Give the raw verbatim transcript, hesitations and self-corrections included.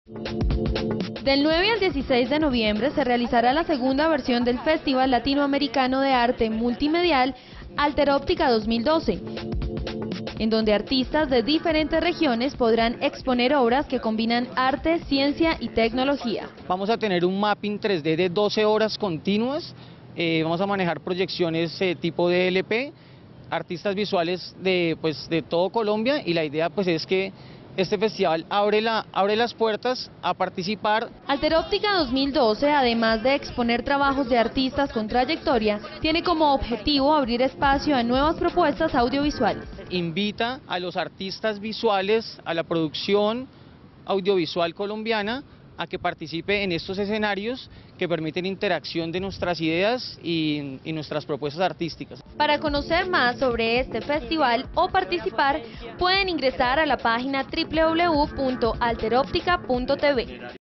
Del nueve al dieciséis de noviembre se realizará la segunda versión del Festival Latinoamericano de Arte Multimedial Alteróptica dos mil doce, en donde artistas de diferentes regiones podrán exponer obras que combinan arte, ciencia y tecnología. Vamos a tener un mapping tres D de doce horas continuas, eh, vamos a manejar proyecciones eh, tipo D L P, artistas visuales de, pues, de todo Colombia, y la idea pues es que este festival abre, la, abre las puertas a participar. Alteróptica dos mil doce, además de exponer trabajos de artistas con trayectoria, tiene como objetivo abrir espacio a nuevas propuestas audiovisuales. Invita a los artistas visuales, a la producción audiovisual colombiana, a que participe en estos escenarios que permiten interacción de nuestras ideas y, y nuestras propuestas artísticas. Para conocer más sobre este festival o participar, pueden ingresar a la página doble u doble u doble u punto alteroptica punto t v.